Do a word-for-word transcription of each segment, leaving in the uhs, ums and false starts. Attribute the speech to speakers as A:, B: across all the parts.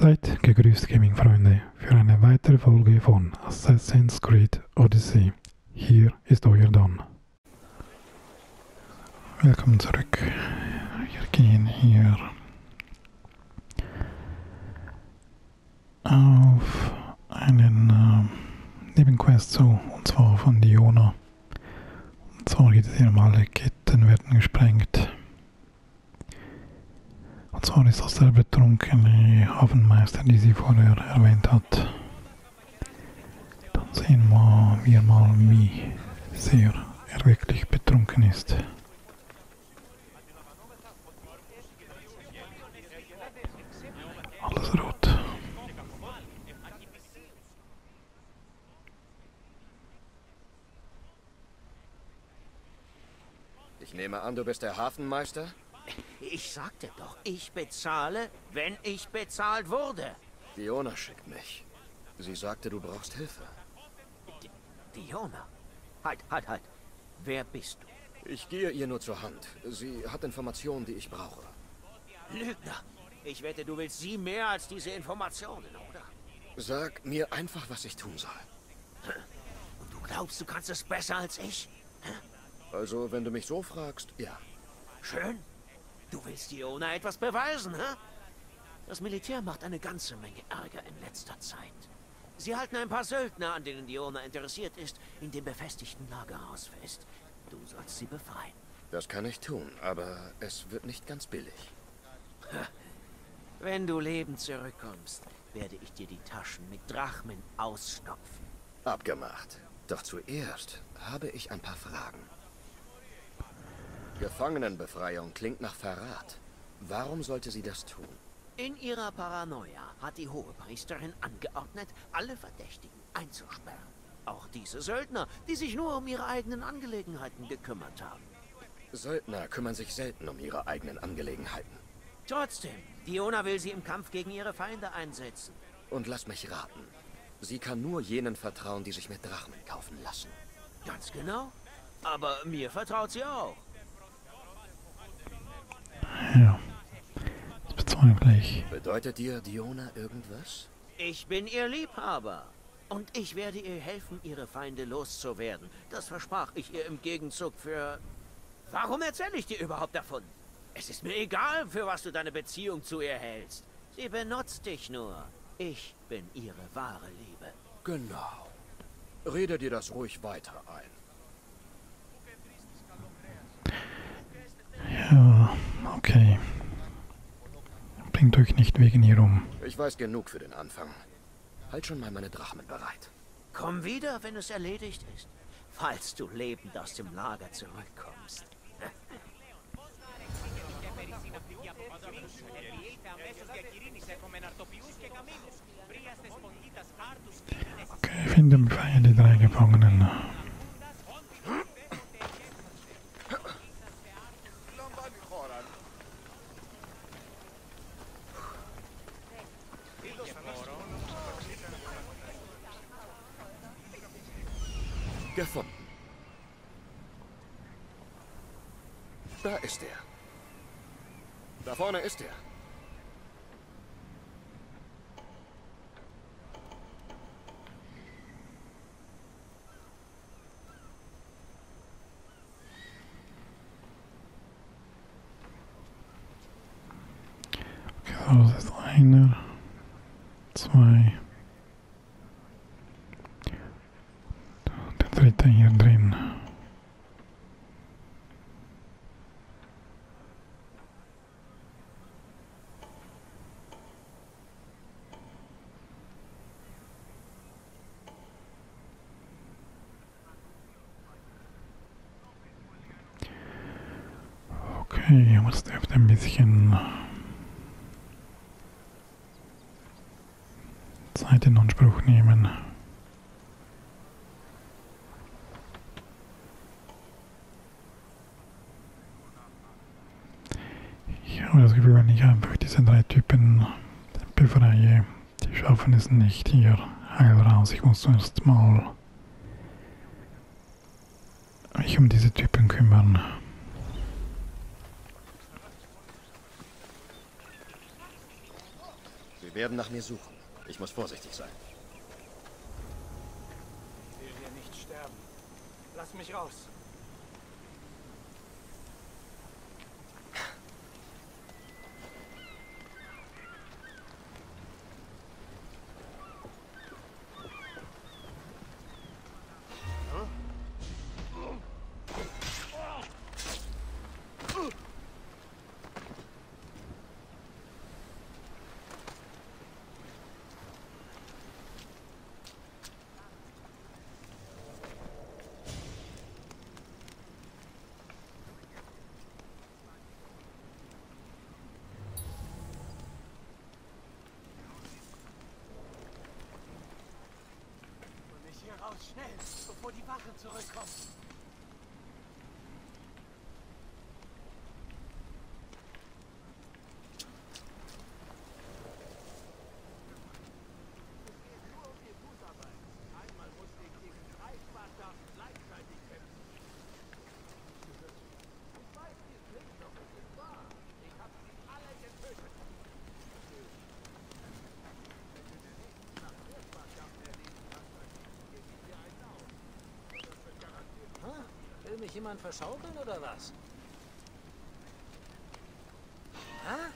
A: Seid gegrüßt, Gaming-Freunde, für eine weitere Folge von Assassin's Creed Odyssey. Hier ist euer Don. Willkommen zurück. Wir gehen hier auf einen äh, Nebenquest zu, und zwar von Diona. Und zwar geht es hier um alle Ketten werden gesprengt. Und zwar ist das der betrunkene Hafenmeister, die sie vorher erwähnt hat. Dann sehen wir mal, wie sehr er wirklich betrunken ist. Alles rot.
B: Ich nehme an, du bist der Hafenmeister?
C: Ich sagte doch, ich bezahle, wenn ich bezahlt wurde.
B: Diona schickt mich. Sie sagte, du brauchst Hilfe.
C: D Diona? Halt, halt, halt. Wer bist du?
B: Ich gehe ihr nur zur Hand. Sie hat Informationen, die ich brauche.
C: Lügner. Ich wette, du willst sie mehr als diese Informationen, oder?
B: Sag mir einfach, was ich tun soll.
C: Und du glaubst, du kannst es besser als ich?
B: Also, wenn du mich so fragst, ja.
C: Schön. Du willst Diona etwas beweisen, hä? Das Militär macht eine ganze Menge Ärger in letzter Zeit. Sie halten ein paar Söldner, an denen Diona interessiert ist, in dem befestigten Lagerhaus fest. Du sollst sie befreien.
B: Das kann ich tun, aber es wird nicht ganz billig.
C: Wenn du lebend zurückkommst, werde ich dir die Taschen mit Drachmen ausstopfen.
B: Abgemacht. Doch zuerst habe ich ein paar Fragen. Gefangenenbefreiung klingt nach Verrat. Warum sollte sie das tun?
C: In ihrer Paranoia hat die Hohepriesterin angeordnet, alle Verdächtigen einzusperren. Auch diese Söldner, die sich nur um ihre eigenen Angelegenheiten gekümmert haben.
B: Söldner kümmern sich selten um ihre eigenen Angelegenheiten.
C: Trotzdem, Diona will sie im Kampf gegen ihre Feinde einsetzen.
B: Und lass mich raten. Sie kann nur jenen vertrauen, die sich mit Drachmen kaufen lassen.
C: Ganz genau. Aber mir vertraut sie auch.
A: Ja, das bezweifle ich.
B: Bedeutet dir Diona irgendwas?
C: Ich bin ihr Liebhaber. Und ich werde ihr helfen, ihre Feinde loszuwerden. Das versprach ich ihr im Gegenzug für... Warum erzähle ich dir überhaupt davon? Es ist mir egal, für was du deine Beziehung zu ihr hältst. Sie benutzt dich nur. Ich bin ihre wahre Liebe.
B: Genau. Rede dir das ruhig weiter ein.
A: Ja, okay. Bringt euch nicht wegen ihr um.
B: Ich weiß genug für den Anfang. Halt schon mal meine Drachmen bereit.
C: Komm wieder, wenn es erledigt ist. Falls du lebend aus dem Lager zurückkommst.
A: Okay, finde und befreie die drei Gefangenen.
B: Gefunden. Da ist er. Da vorne ist er.
A: Okay, so, das ist einer, zwei, der dritte hier drin. Okay, aber das dürfte ein bisschen Zeit in Anspruch nehmen. Ich habe das Gefühl, wenn ich einfach diese drei Typen befreie, die schaffen es nicht hier heil raus. Ich muss zuerst mal mich um diese Typen kümmern.
B: Sie werden nach mir suchen. Ich muss vorsichtig sein.
D: Ich will hier nicht sterben. Lass mich raus. Raus, schnell, bevor die Wache zurückkommt.
E: Will mich jemand verschaukeln oder was? Hä?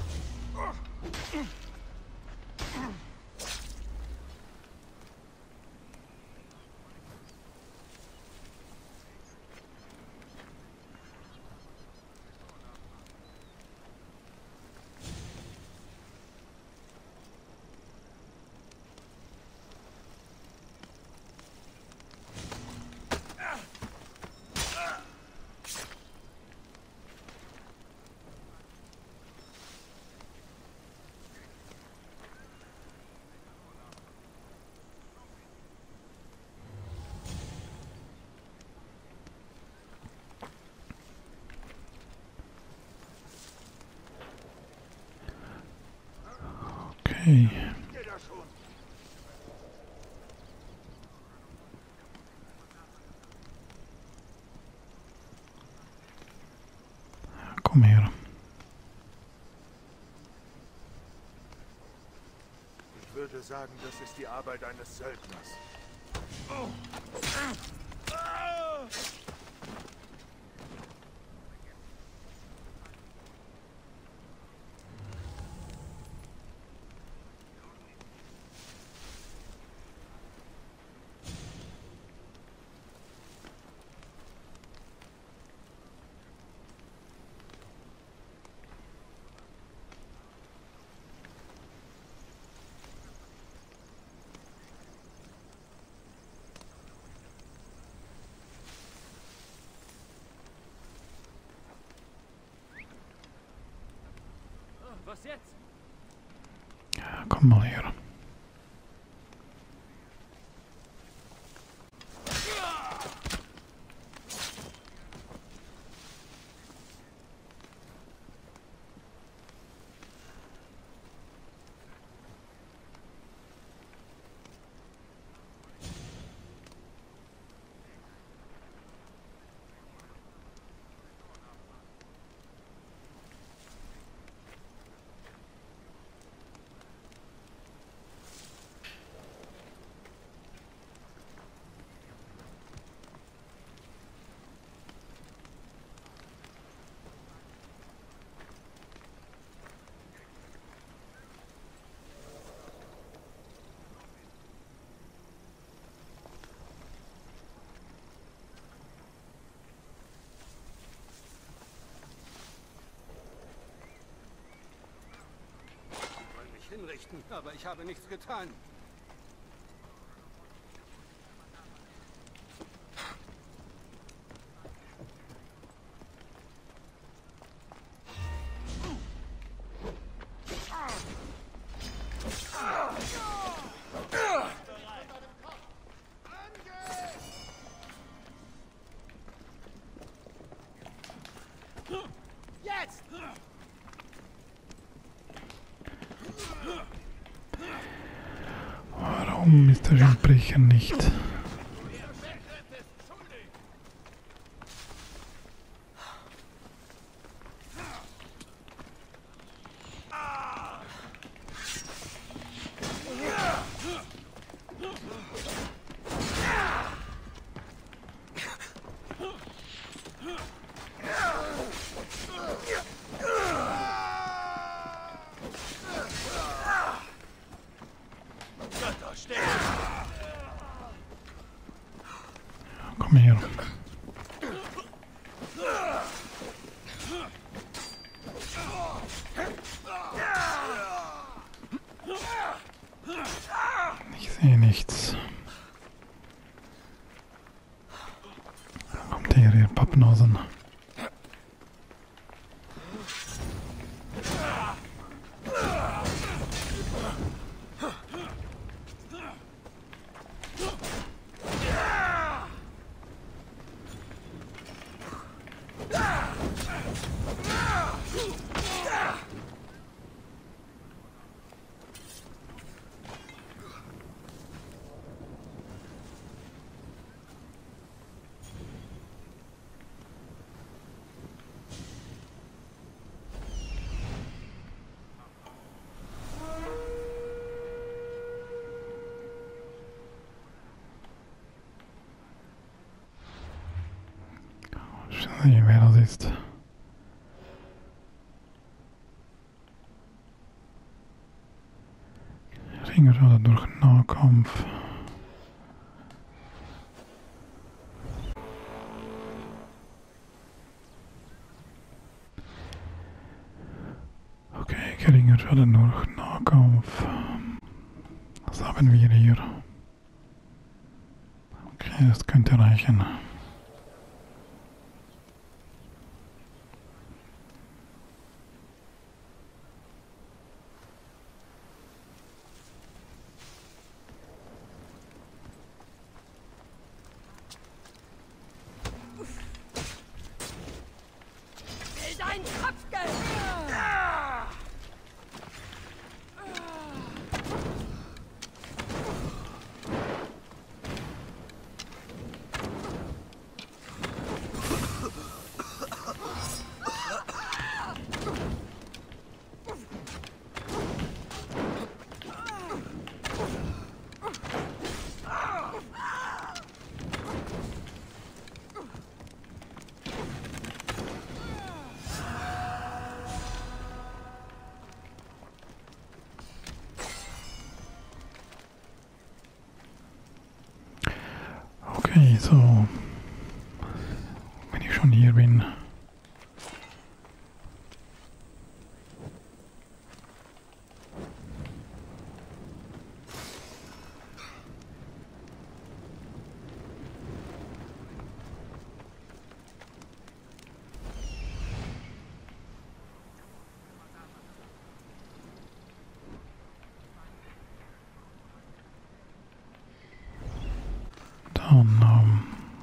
A: Okay. Komm her.
D: Ich würde sagen, das ist die Arbeit eines Söldners. Oh.
E: Was jetzt?
A: Ja, komm mal her.
D: Hinrichten, aber ich habe nichts getan.
E: Jetzt!
A: Warum ist der Schildbrecher nicht? mehr. Ich sehe nichts. Da kommt her, ihr Pappnasen. Schau mal, wer das ist. Ringerschade durch Nahkampf. Okay, geringer Schaden durch Nahkampf. Was haben wir hier? Okay, das könnte reichen.
F: Dein Kopfgeld!
A: Okay, so. Wenn ich schon hier bin. Dann, ähm,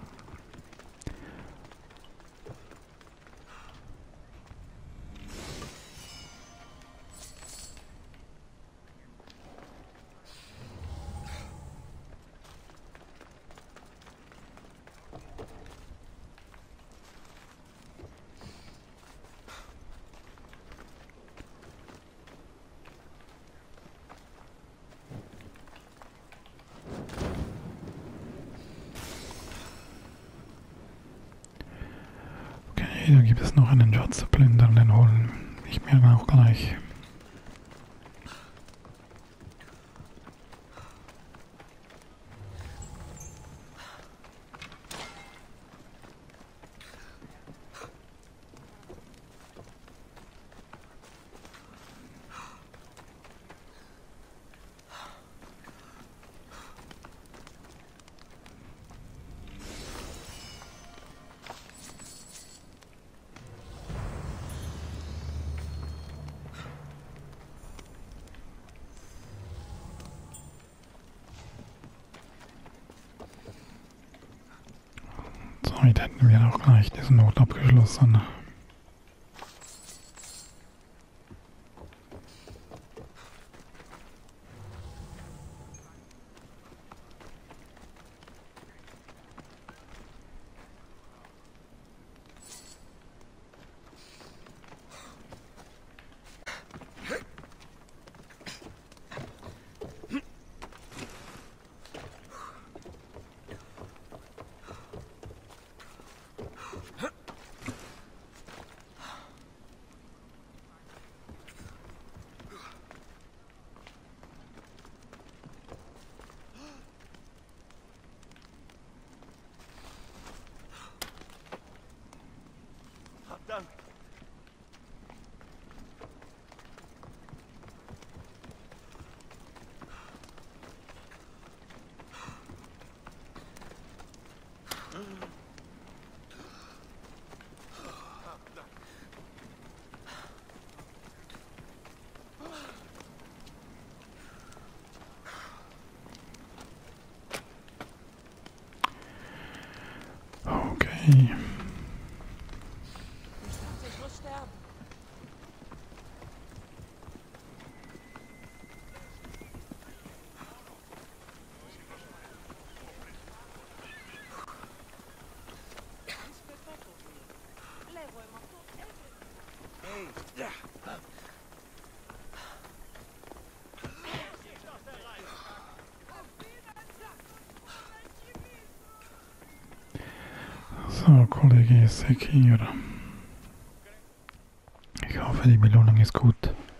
A: okay, da gibt es noch einen Schatz zu plündern, den holen ich mir auch gleich. Somit hätten wir auch gleich diesen Not abgeschlossen. Okay.
F: Ich dachte, ich muss sterben.
A: So, Kollege Sekir. Ich hoffe, die Belohnung ist gut.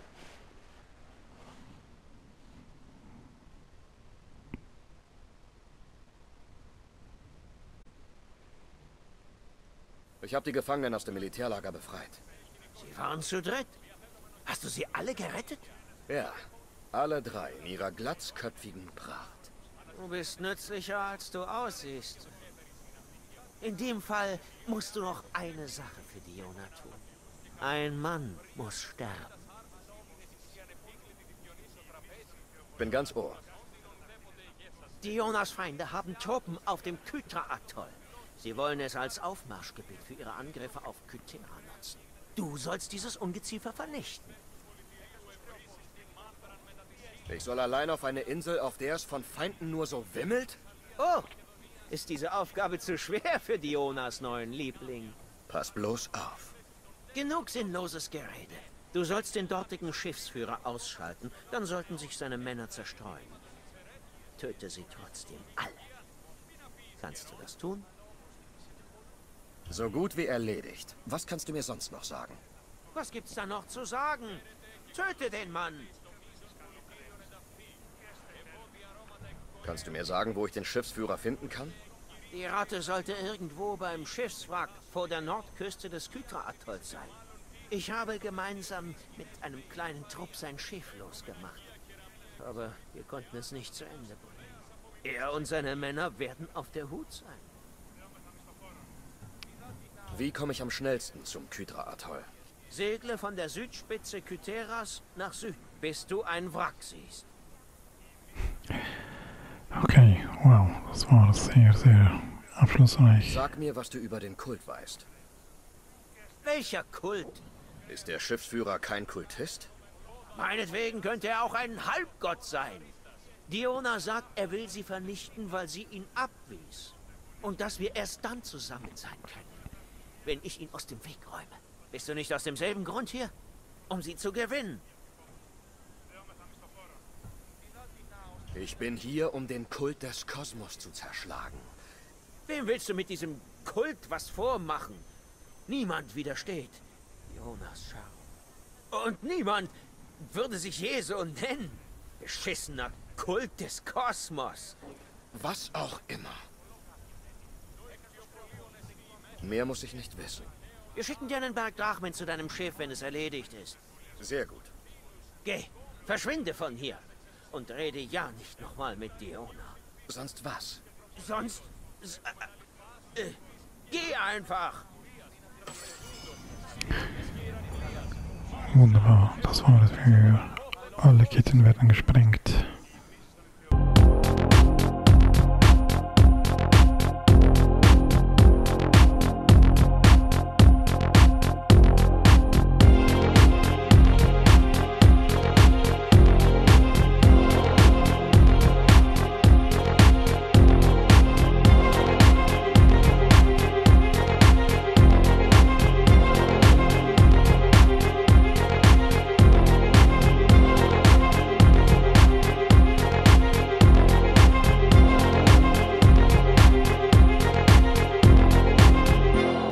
B: Ich habe die Gefangenen aus dem Militärlager befreit.
C: Sie waren zu dritt. Hast du sie alle gerettet?
B: Ja, alle drei in ihrer glatzköpfigen Pracht.
C: Du bist nützlicher, als du aussiehst. In dem Fall musst du noch eine Sache für Diona tun. Ein Mann muss sterben.
B: Bin ganz ohr.
C: Dionas Feinde haben Truppen auf dem Kythra-Atoll. Sie wollen es als Aufmarschgebiet für ihre Angriffe auf Kythera nutzen. Du sollst dieses Ungeziefer vernichten.
B: Ich soll allein auf eine Insel, auf der es von Feinden nur so wimmelt?
C: Oh, ist diese Aufgabe zu schwer für Dionas neuen Liebling?
B: Pass bloß auf.
C: Genug sinnloses Gerede. Du sollst den dortigen Schiffsführer ausschalten, dann sollten sich seine Männer zerstreuen. Töte sie trotzdem alle. Kannst du das tun?
B: So gut wie erledigt. Was kannst du mir sonst noch sagen?
C: Was gibt's da noch zu sagen? Töte den Mann!
B: Kannst du mir sagen, wo ich den Schiffsführer finden kann?
C: Die Ratte sollte irgendwo beim Schiffswrack vor der Nordküste des Kythra-Atolls sein. Ich habe gemeinsam mit einem kleinen Trupp sein Schiff losgemacht. Aber wir konnten es nicht zu Ende bringen. Er und seine Männer werden auf der Hut sein.
B: Wie komme ich am schnellsten zum Kythra-Atoll?
C: Segle von der Südspitze Kytheras nach Süden, bis du ein Wrack siehst.
A: Okay, wow, das war sehr, sehr abschlussreich.
B: Sag mir, was du über den Kult weißt.
C: Welcher Kult?
B: Ist der Schiffsführer kein Kultist?
C: Meinetwegen könnte er auch ein Halbgott sein. Diona sagt, er will sie vernichten, weil sie ihn abwies. Und dass wir erst dann zusammen sein können, wenn ich ihn aus dem Weg räume. Bist du nicht aus demselben Grund hier? Um sie zu gewinnen.
B: Ich bin hier, um den Kult des Kosmos zu zerschlagen.
C: Wem willst du mit diesem Kult was vormachen? Niemand widersteht Dionas Schau. Und niemand würde sich je so nennen. Beschissener Kult des Kosmos.
B: Was auch immer. Mehr muss ich nicht wissen.
C: Wir schicken dir einen Berg Drachmen zu deinem Schiff, wenn es erledigt ist.
B: Sehr gut.
C: Geh, verschwinde von hier. Und rede ja nicht nochmal mit Diona.
B: Sonst was?
C: Sonst... Äh, äh, geh einfach!
A: Wunderbar, das war es für alle Ketten werden gesprengt.